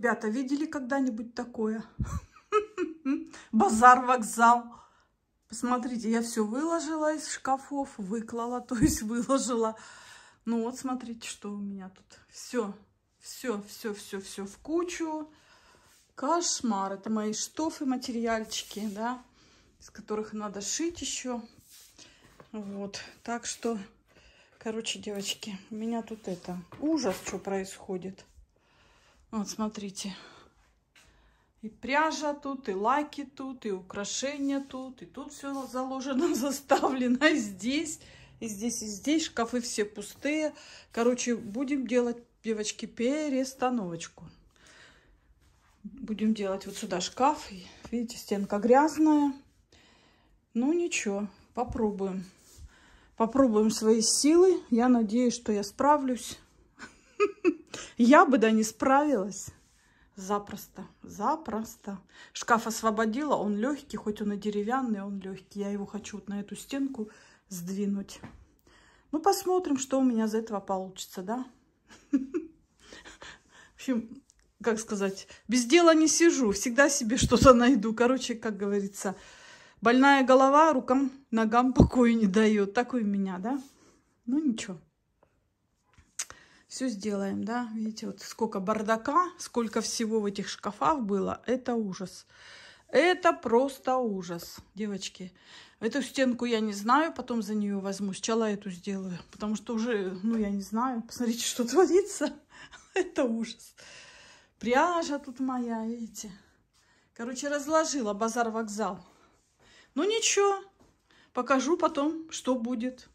Ребята, видели когда-нибудь такое? Базар-вокзал. Посмотрите, я все выложила из шкафов, выклала, то есть выложила. Ну вот, смотрите, что у меня тут. Все в кучу. Кошмар. Это мои штофы, материальчики, да, из которых надо шить еще. Вот. Так что, короче, девочки, у меня тут это ужас, что происходит. Вот, смотрите. И пряжа тут, и лаки тут, и украшения тут, и тут все заложено, заставлено, и здесь, и здесь, и здесь. Шкафы все пустые. Короче, будем делать, девочки, перестановочку. Будем делать вот сюда шкаф. Видите, стенка грязная. Ну, ничего, попробуем. Попробуем свои силы. Я надеюсь, что я справлюсь. Я бы, да, не справилась. Запросто, запросто. Шкаф освободила, он легкий, хоть он и деревянный, он легкий. Я его хочу вот на эту стенку сдвинуть. Ну, посмотрим, что у меня из этого получится, да? В общем, как сказать, без дела не сижу, всегда себе что-то найду. Короче, как говорится, больная голова рукам, ногам покоя не дает. Такой у меня, да? Ну, ничего. Все сделаем, да? Видите, вот сколько бардака, сколько всего в этих шкафах было. Это ужас. Это просто ужас, девочки. Эту стенку я не знаю, потом за нее возьму. Сначала эту сделаю, потому что уже, ну, я не знаю. Посмотрите, что творится. Это ужас. Пряжа тут моя, видите. Короче, разложила базар-вокзал. Ну, ничего. Покажу потом, что будет.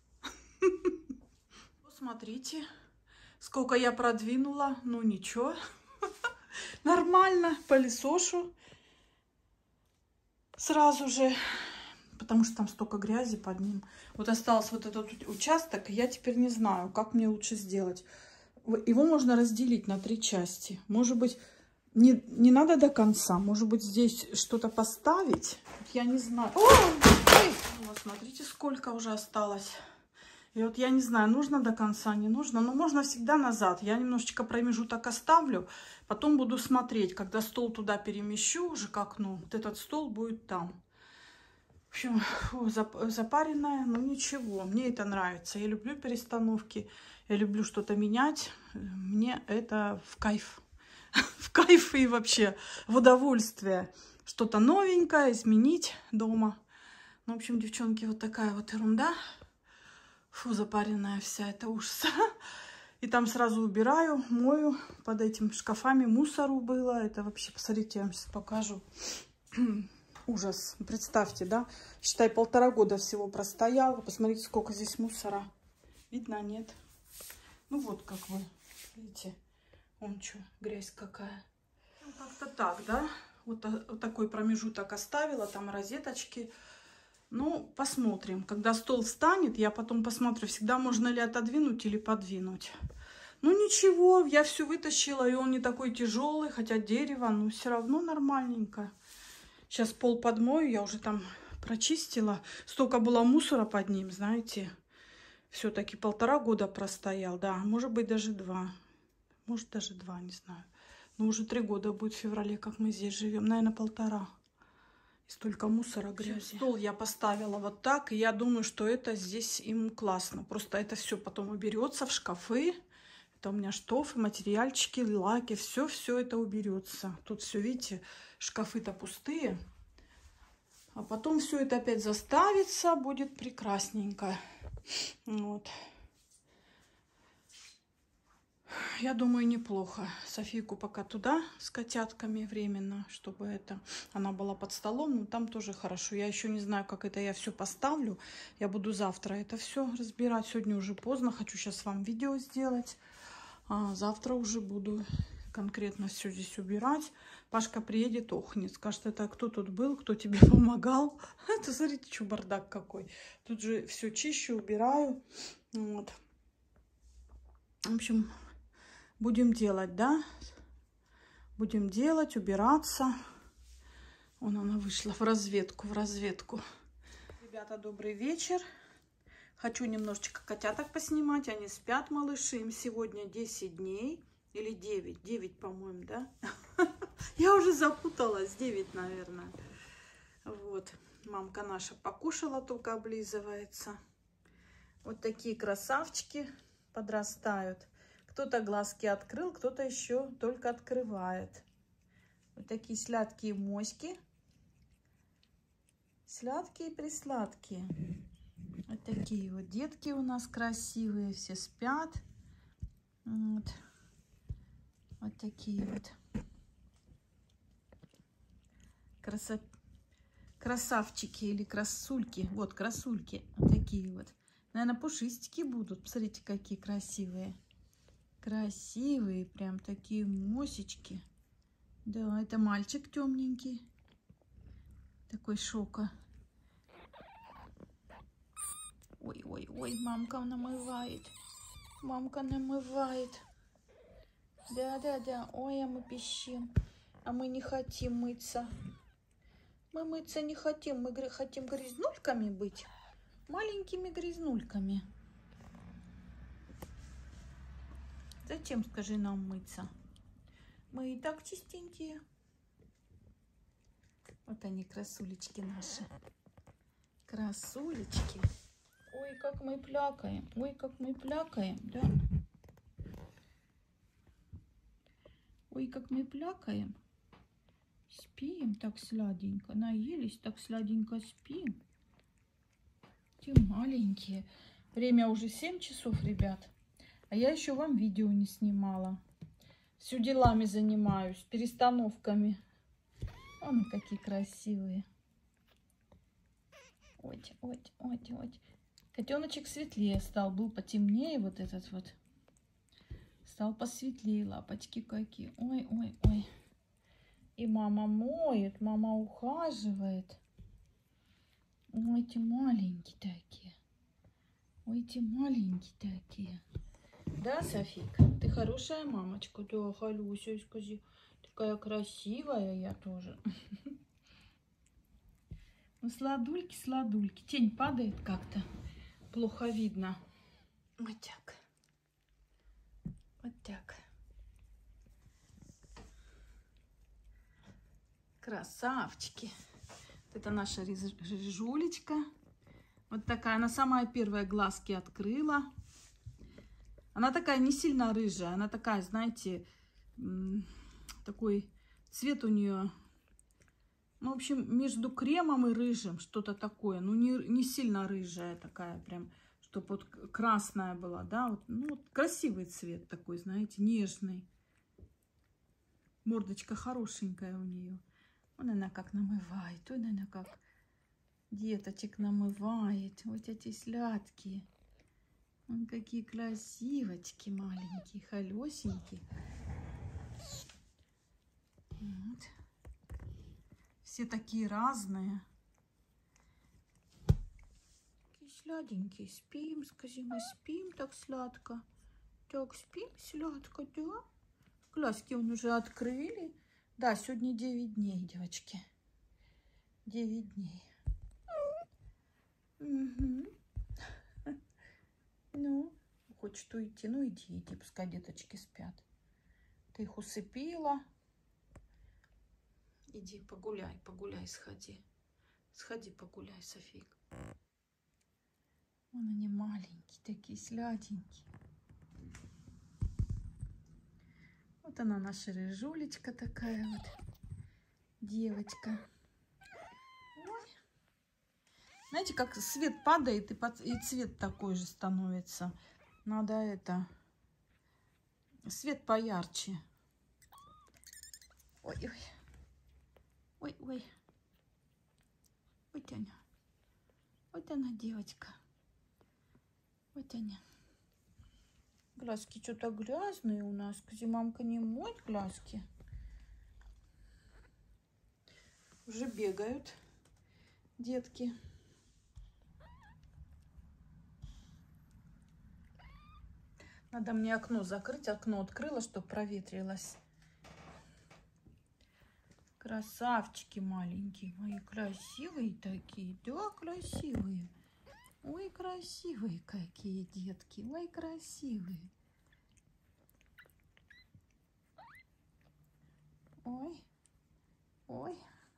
Смотрите. Сколько я продвинула, ну ничего, нормально, пылесошу сразу же, потому что там столько грязи под ним. Вот остался вот этот участок, я теперь не знаю, как мне лучше сделать. Его можно разделить на 3 части. Может быть, не надо до конца, может быть, здесь что-то поставить, я не знаю. Ой! Вот, смотрите, сколько уже осталось. И вот я не знаю, нужно до конца, не нужно. Но можно всегда назад. Я немножечко промежуток оставлю. Потом буду смотреть. Когда стол туда перемещу уже к окну, вот этот стол будет там. В общем, фу, запаренная, но ничего. Мне это нравится. Я люблю перестановки. Я люблю что-то менять. Мне это в кайф. В кайф и вообще в удовольствие. Что-то новенькое изменить дома. Ну, в общем, девчонки, вот такая вот ерунда. Фу, запаренная вся, это ужас. И там сразу убираю, мою. Под этими шкафами мусору было. Это вообще, посмотрите, я вам сейчас покажу. Ужас. Представьте, да? Считай, 1,5 года всего простояла. Посмотрите, сколько здесь мусора. Видно, нет? Ну вот как вы видите. Вон что, грязь какая. Ну, как-то так, да? Вот такой промежуток оставила. Там розеточки. Ну, посмотрим. Когда стол встанет, я потом посмотрю, всегда можно ли отодвинуть или подвинуть. Ну, ничего, я все вытащила, и он не такой тяжелый, хотя дерево, но все равно нормальненько. Сейчас пол подмою, я уже там прочистила. Столько было мусора под ним, знаете. Все-таки 1,5 года простоял, да, может быть, даже 2. Может, даже 2, не знаю. Но уже 3 года будет в феврале, как мы здесь живем. Наверное, 1,5. Столько мусора, грязи. Стол я поставила вот так. И я думаю, что это здесь им классно. Просто это все потом уберется в шкафы. Это у меня штофы, материальчики, лаки. Все это уберется. Тут все, видите, шкафы-то пустые. А потом все это опять заставится. Будет прекрасненько. Вот. Я думаю, неплохо. Софийку пока туда с котятками временно, чтобы она была под столом. Но там тоже хорошо. Я еще не знаю, как это я все поставлю. Я буду завтра это все разбирать. Сегодня уже поздно. Хочу сейчас вам видео сделать. А завтра уже буду конкретно все здесь убирать. Пашка приедет, охнет. Скажет, это кто тут был, кто тебе помогал. Это, смотрите, что бардак какой. Тут же все чищу, убираю. Вот. В общем... Будем делать, да? Будем делать, убираться. Вон она вышла в разведку, Ребята, добрый вечер. Хочу немножечко котяток поснимать. Они спят, малыши. Им сегодня 10 дней. Или 9. 9, по-моему, да? Я уже запуталась. 9, наверное. Вот. Мамка наша покушала, только облизывается. Вот такие красавчики подрастают. Кто-то глазки открыл, кто-то еще только открывает. Вот такие сладкие моськи. Сладкие-присладкие. Вот такие вот детки у нас красивые. Все спят. Вот. Вот такие вот. Красавчики или красульки. Вот красульки. Вот такие вот. Наверное, пушистики будут. Посмотрите, какие красивые. Красивые. Прям такие мосечки. Да, это мальчик темненький. Такой шока. Ой-ой-ой, мамка намывает. Мамка намывает. Да-да-да. Ой, а мы пищим. А мы не хотим мыться. Мы мыться не хотим. Мы хотим грязнульками быть. Маленькими грязнульками. Зачем, скажи, нам мыться? Мы и так чистенькие. Вот они, красулечки наши. Красулечки. Ой, как мы плякаем. Ой, как мы плякаем, да? Ой, как мы плякаем. Спим так сладенько. Наелись, так сладенько спим. Те маленькие. Время уже 7 часов, ребят. А я еще вам видео не снимала. Все делами занимаюсь, перестановками. Вон какие красивые. Ой, ой, ой, ой. Котеночек светлее стал. Был потемнее вот этот вот. Стал посветлее. Лапочки какие. Ой, ой, ой. И мама моет, мама ухаживает. Ой, эти маленькие такие. Ой, эти маленькие такие. Да, Софийка? Ты хорошая мамочка? Да, Халюся, скажи. Такая красивая я тоже. Ну, сладульки, сладульки. Тень падает как-то. Плохо видно. Вот так. Вот так. Красавчики. Вот это наша рыжулечка. Вот такая. Она самая первая глазки открыла. Она такая не сильно рыжая. Она такая, знаете, такой цвет у нее. Ну, в общем, между кремом и рыжим. Что-то такое. Ну, не сильно рыжая такая прям. Чтобы вот красная была, да. Вот, ну, вот красивый цвет такой, знаете, нежный. Мордочка хорошенькая у нее. Вон она как намывает. Вон она как деточек намывает. Вот эти сладкие. Вон какие красивочки маленькие, холесенькие. Вот. Все такие разные. Такие сладенькие. Спим, скажи, мы спим так сладко. Так, спим сладко, да? Глазки он уже открыли. Да, сегодня 9 дней, девочки. 9 дней. Угу. Ну, хочет уйти. Ну, иди, иди, пускай деточки спят. Ты их усыпила. Иди, погуляй, погуляй, сходи. Сходи, погуляй, Софийка. Вон они маленькие, такие сладенькие. Вот она, наша рыжулечка такая вот. Девочка. Ой. Знаете, как свет падает, и цвет такой же становится. Надо это... Свет поярче. Ой-ой. Ой-ой. Вот она. Вот она, девочка. Вот она. Глазки что-то грязные у нас. Где мамка не моет глазки. Уже бегают детки. Надо мне окно закрыть. Окно открыла, чтобы проветрилось. Красавчики маленькие. Мои красивые такие. Да, красивые. Ой, красивые какие детки. Ой, красивые. Ой, ой.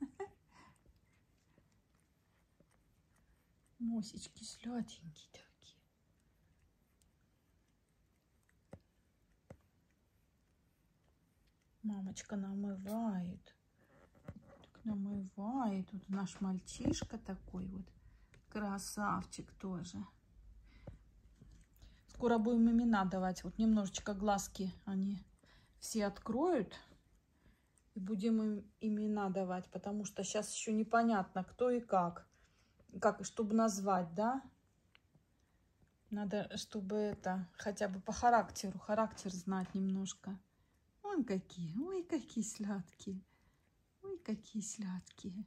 Носички сладенькие такие. Мамочка намывает. Так намывает. Вот наш мальчишка такой вот. Красавчик тоже. Скоро будем имена давать. Вот немножечко глазки они все откроют. И будем им имена давать. Потому что сейчас еще непонятно, кто и как. Как, чтобы назвать, да? Надо, чтобы это, хотя бы по характеру. Характер знать немножко. Вон какие. Ой, какие сладкие. Ой, какие сладкие.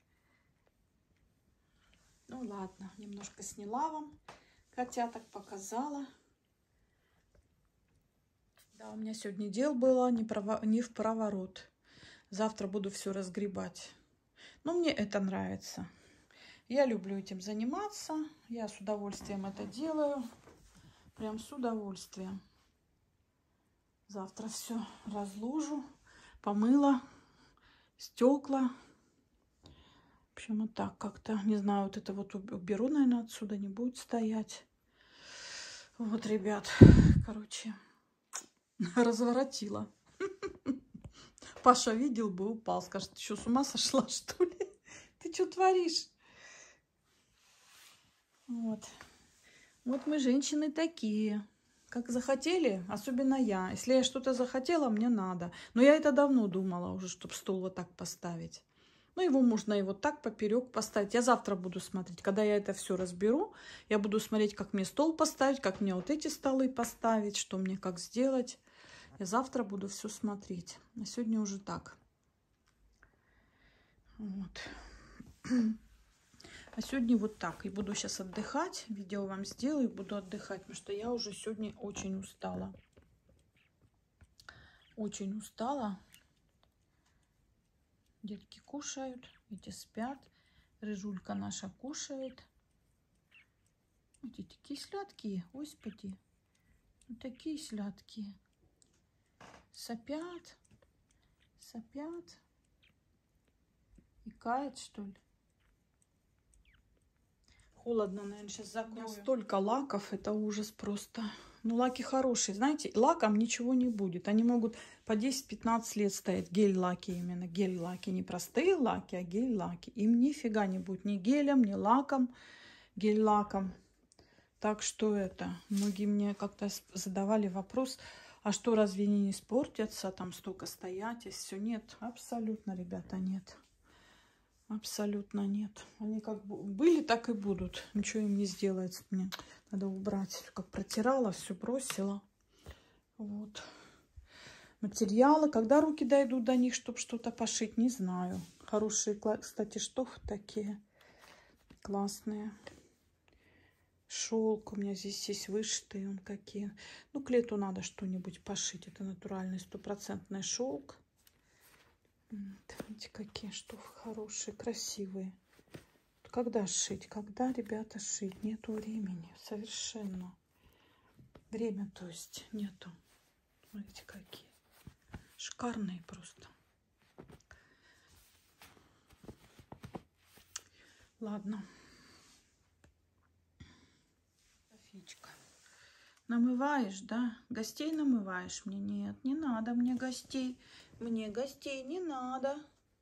Ну ладно, немножко сняла вам. Котяток показала. Да, у меня сегодня дел было не в проворот. Завтра буду все разгребать. Но мне это нравится. Я люблю этим заниматься. Я с удовольствием это делаю. Прям с удовольствием. Завтра все разложу. Помыла. Стекла. В общем, вот так как-то. Не знаю, вот это вот уберу, наверное, отсюда. Не будет стоять. Вот, ребят. Короче, разворотила. Паша видел бы, упал. Скажет, ты что, с ума сошла, что ли? Ты что творишь? Вот. Вот мы, женщины, такие. Как захотели, особенно я. Если я что-то захотела, мне надо. Но я это давно думала уже, чтобы стол вот так поставить. Ну, его можно и вот так поперек поставить. Я завтра буду смотреть. Когда я это все разберу, я буду смотреть, как мне стол поставить, как мне вот эти столы поставить, что мне как сделать. Я завтра буду все смотреть. А сегодня уже так. Вот. А сегодня вот так. И буду сейчас отдыхать. Видео вам сделаю, буду отдыхать, потому что я уже сегодня очень устала. Очень устала. Детки кушают, эти спят. Рыжулька наша кушает. Эти такие сладкие, господи. Вот такие сладкие. Сопят. Сопят. Икает, что ли? Холодно, наверное, сейчас закрою. Столько лаков, это ужас просто. Ну, лаки хорошие. Знаете, лаком ничего не будет. Они могут по 10-15 лет стоять. Гель-лаки именно. Гель-лаки. Не простые лаки, а гель-лаки. Им нифига не будет. Ни гелем, ни лаком. Гель-лаком. Так что это. Многие мне как-то задавали вопрос, а что, разве они не испортятся? Там столько стоять, и все. Нет. Абсолютно, ребята, нет. Абсолютно нет. Они как были, так и будут. Ничего им не сделается. Мне надо убрать. Как протирала, все бросила. Вот. Материалы. Когда руки дойдут до них, чтобы что-то пошить, не знаю. Хорошие, кстати, штофы такие. Классные. Шелк. У меня здесь есть вышитые. Он какие. Ну, к лету надо что-нибудь пошить. Это натуральный 100% шелк. Видите, какие штуки хорошие, красивые. Когда шить? Когда, ребята, шить? Нету времени. Совершенно. Время, то есть, нету. Смотрите, какие. Шикарные просто. Ладно. Софичка. Намываешь, да? Гостей намываешь мне? Нет, не надо мне гостей. Мне гостей не надо.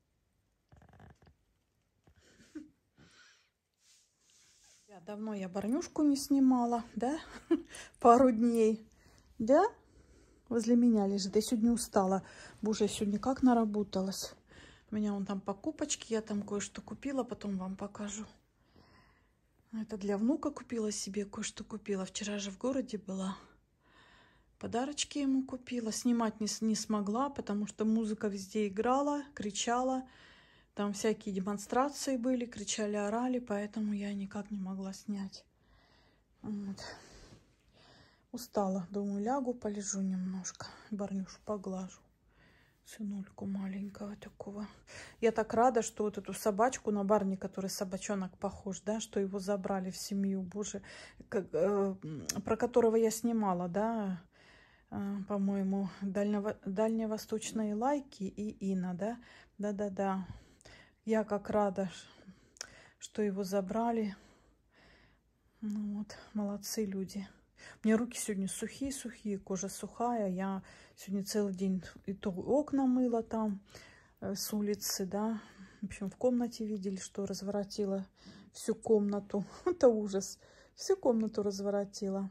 Давно я барнюшку не снимала, да? Пару дней. Да? Возле меня лежит. Я сегодня устала. Боже, я сегодня как наработалась. У меня вон там покупочки. Я там кое-что купила. Потом вам покажу. Это для внука купила себе. Кое-что купила. Вчера же в городе была. Подарочки ему купила. Снимать не смогла, потому что музыка везде играла, кричала. Там всякие демонстрации были, кричали, орали, поэтому я никак не могла снять. Вот. Устала. Думаю, лягу, полежу немножко. Барнюшу поглажу. Сынульку маленького такого. Я так рада, что вот эту собачку на Барни, который собачонок похож, да, что его забрали в семью. Боже, про которого я снимала, да, по-моему, дальневосточные лайки и Инна, да? Да-да-да. Я как рада, что его забрали. Ну вот, молодцы люди. У меня руки сегодня сухие-сухие, кожа сухая. Я сегодня целый день и то окна мыла там с улицы, да. В общем, в комнате видели, что разворотила всю комнату. Это ужас. Всю комнату разворотила.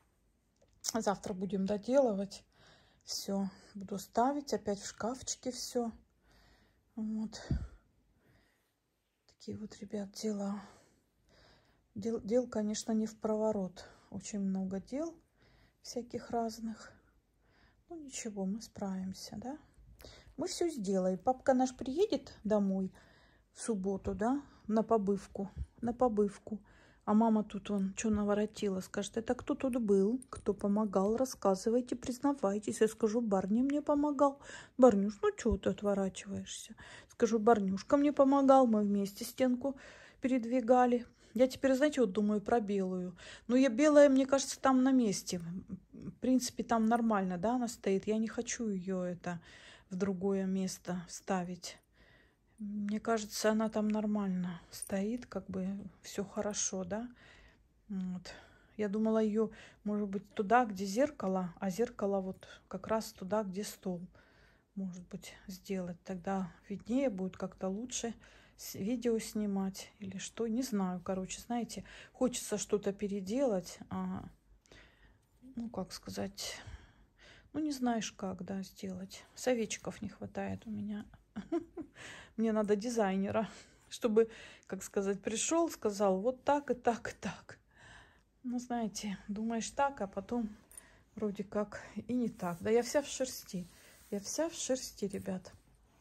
Завтра будем доделывать. Все. Буду ставить опять в шкафчике все. Вот. Такие вот, ребят, дела. Дел, конечно, не в проворот. Очень много дел всяких разных. Ну, ничего, мы справимся, да? Мы все сделаем. Папка наш приедет домой в субботу, да, на побывку. А мама тут, он, что наворотила, скажет, это кто тут был, кто помогал, рассказывайте, признавайтесь. Я скажу, Барни мне помогал. Барнюш, ну что ты отворачиваешься? Скажу, Барнюшка мне помогал, мы вместе стенку передвигали. Я теперь, знаете, вот думаю про белую. Но я белая, мне кажется, там на месте. В принципе, там нормально, да, она стоит. Я не хочу ее это в другое место ставить. Мне кажется, она там нормально стоит, как бы все хорошо, да. Вот. Я думала ее, может быть, туда, где зеркало, а зеркало вот как раз туда, где стол. Может быть, сделать. Тогда виднее будет, как-то лучше видео снимать или что. Не знаю, короче, знаете, хочется что-то переделать. Ну, как сказать, ну, не знаешь, как, да, сделать. Советчиков не хватает у меня. Мне надо дизайнера, чтобы, как сказать, пришел, сказал вот так и так и так. Ну, знаете, думаешь так, а потом вроде как и не так. Да я вся в шерсти. Я вся в шерсти, ребят.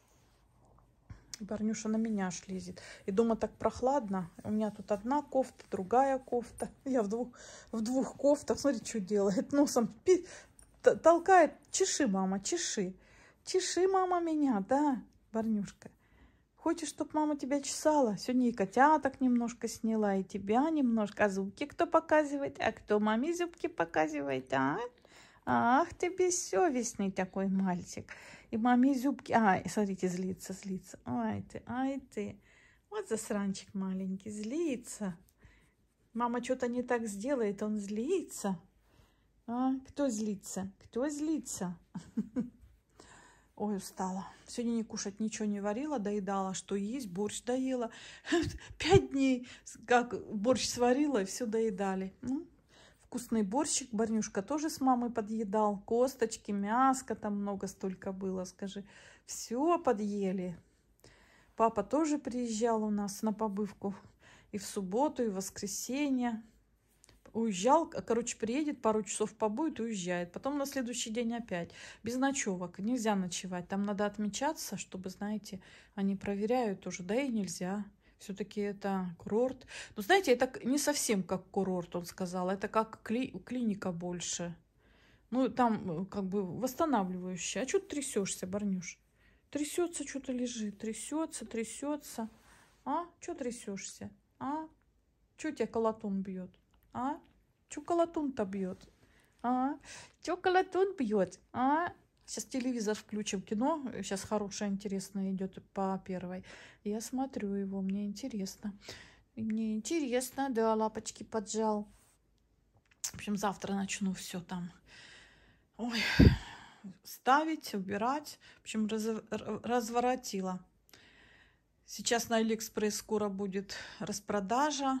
Барнюша на меня аж лезет. И дома так прохладно. У меня тут одна кофта, другая кофта. Я в двух кофтах. Смотри, что делает. Носом толкает. Чеши, мама, чеши. Чеши, мама, меня, да, Барнюшка. Хочешь, чтобы мама тебя чесала? Сегодня и котяток немножко сняла, и тебя немножко. А зубки кто показывает? А кто маме зубки показывает, а? Ах, ты бессовестный такой мальчик. И маме зубки... Ай, смотрите, злится. Ай ты. Вот засранчик маленький, злится. Мама что-то не так сделает, он злится. А, кто злится? Кто злится? Ой, устала. Сегодня не кушать ничего не варила, доедала, что есть, борщ доела. 5 дней, как борщ сварила, и все доедали. Ну, вкусный борщик. Барнюшка тоже с мамой подъедал. Косточки, мяско там много столько было, скажи. Все подъели. Папа тоже приезжал у нас на побывку и в субботу, и в воскресенье. Уезжал, короче, приедет, пару часов побудет, уезжает. Потом на следующий день опять. Без ночевок. Нельзя ночевать. Там надо отмечаться, чтобы, знаете, они проверяют уже. Да и нельзя. Все-таки это курорт. Но, знаете, это не совсем как курорт, он сказал. Это как клиника больше. Ну, там как бы восстанавливающая. А что ты трясешься, Барнюш? Трясется, что-то лежит. Трясется. А? Что трясешься? А? Что тебя колотун бьет? А? Чё колотун-то бьет? А? Чё колотун бьет? А? Сейчас телевизор включим, кино. Сейчас хорошее, интересное идет по первой. Я смотрю его, мне интересно. Мне интересно, да, лапочки поджал. В общем, завтра начну все там. Ой, ставить, убирать. В общем, разворотила. Сейчас на Алиэкспресс скоро будет распродажа.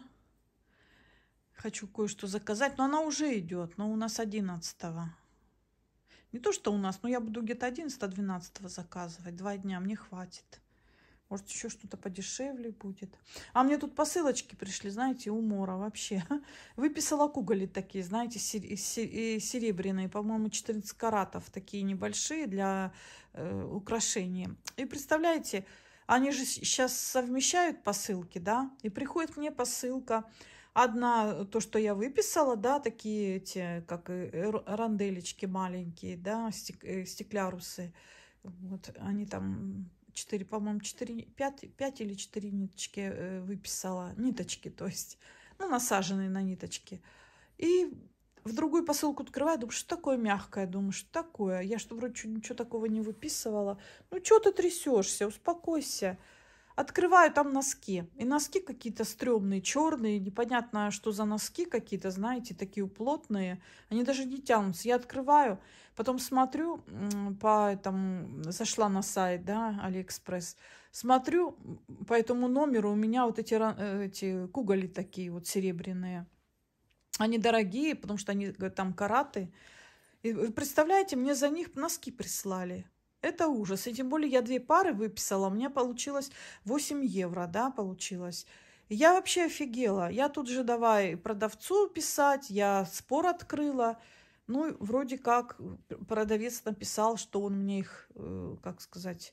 Хочу кое-что заказать, но она уже идет, но у нас 11-го. Не то, что у нас, но я буду где-то 11-12 заказывать. 2 дня мне хватит. Может, еще что-то подешевле будет. А мне тут посылочки пришли, знаете, умора вообще. Выписала куголи такие, знаете, серебряные, по-моему, 14 каратов, такие небольшие для украшения. И представляете, они же сейчас совмещают посылки, да, и приходит мне посылка. Одна, то, что я выписала, да, такие эти, как ранделечки маленькие, да, стеклярусы. Вот, они там 4, по-моему, 5 или 4 ниточки выписала. Ниточки, то есть, ну, насаженные на ниточки. И В другую посылку открываю, думаю, что такое мягкое, думаю, что такое. Я что вроде ничего такого не выписывала. Ну, что ты трясешься, успокойся. Открываю, там носки. И носки какие-то стрёмные, черные, непонятно, что за носки какие-то, знаете, такие плотные. Они даже не тянутся. Я открываю, потом смотрю, по этому, зашла на сайт, да, Алиэкспресс. Смотрю, по этому номеру у меня вот эти куголи такие вот серебряные. Они дорогие, потому что они там караты. И вы представляете, мне за них носки прислали. Это ужас. И тем более я 2 пары выписала. У меня получилось 8 евро, да, получилось. И я вообще офигела. Я тут же давай продавцу писать. Я спор открыла. Ну, вроде как продавец написал, что он мне их, как сказать,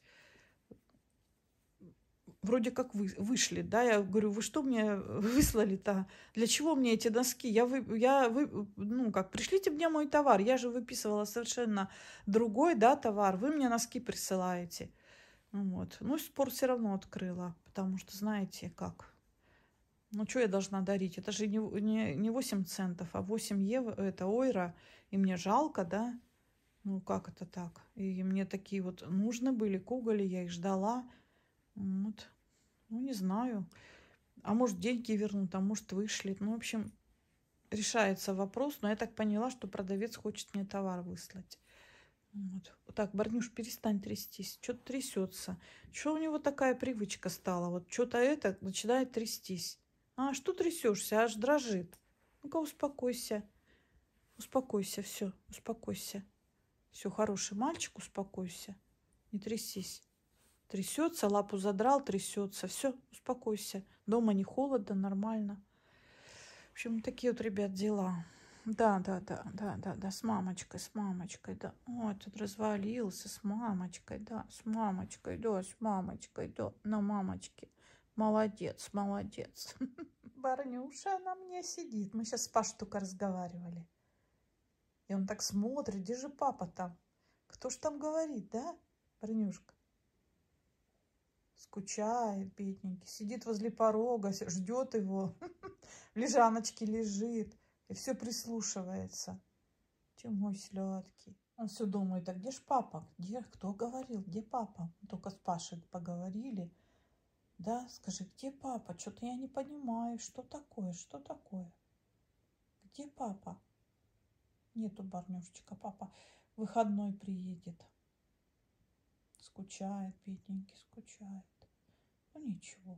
вроде как вышли, да, я говорю, вы что мне выслали-то? Для чего мне эти носки? Ну, как, пришлите мне мой товар, я же выписывала совершенно другой, да, товар, вы мне носки присылаете. Вот. Ну, спор все равно открыла, потому что, знаете, как, ну, что я должна дарить? Это же не 8 центов, а 8 евро, это ойра, и мне жалко, да? Ну, как это так? И мне такие вот нужны были куголи, я их ждала, вот. Ну, не знаю. А может, деньги вернут, а может, вышлет. Ну, в общем, решается вопрос. Но я так поняла, что продавец хочет мне товар выслать. Вот. Так, Барнюш, перестань трястись. Что-то трясется. Что у него такая привычка стала? Вот что-то это начинает трястись. А, что трясешься? Аж дрожит. Ну-ка, успокойся. Успокойся, все, успокойся. Все, хороший мальчик, успокойся. Не трясись. Трясется, лапу задрал, трясется. Все, успокойся. Дома не холодно, нормально. В общем, такие вот, ребят, дела. Да, с мамочкой, да. Ой, тут развалился с мамочкой, да, да, на мамочке. Молодец, молодец. Барнюша, она мне сидит. Мы сейчас с Пашей только разговаривали. И он так смотрит, где же папа там? Кто ж там говорит, да, Барнюшка? Скучает, бедненький. Сидит возле порога, ждет его. В лежаночке лежит. И все прислушивается. Ты мой сладкий. Он все думает, а где ж папа? Где? Кто говорил? Где папа? Мы только с Пашей поговорили. Да, скажи, где папа? Что-то я не понимаю. Что такое? Что такое? Где папа? Нету Барнюшечка. Папа выходной приедет. Скучает, бедненький, скучает. Ну ничего.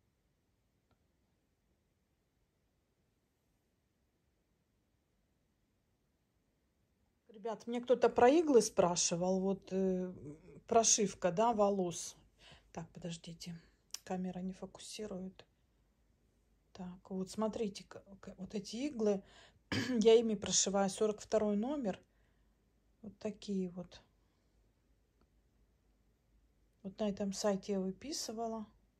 Ребят, мне кто-то про иглы спрашивал. Вот прошивка, да, волос. Так, подождите. Камера не фокусирует. Так, вот смотрите, вот эти иглы. Я ими прошиваю 42 номер. Вот такие вот. Вот на этом сайте я выписывала.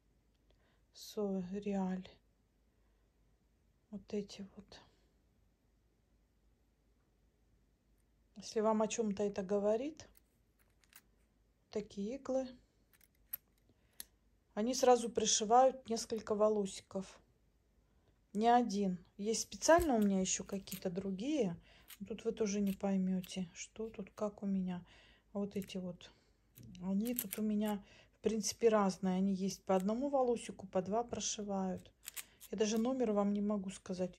Реаль. Вот эти вот. Если вам о чем-то это говорит, такие иглы. Они сразу пришивают несколько волосиков. Не один. Есть специально у меня еще какие-то другие. Тут вы тоже не поймете, что тут как у меня. Вот эти вот. Они тут у меня, в принципе, разные. Они есть по одному волосику, по 2 прошивают. Я даже номер вам не могу сказать.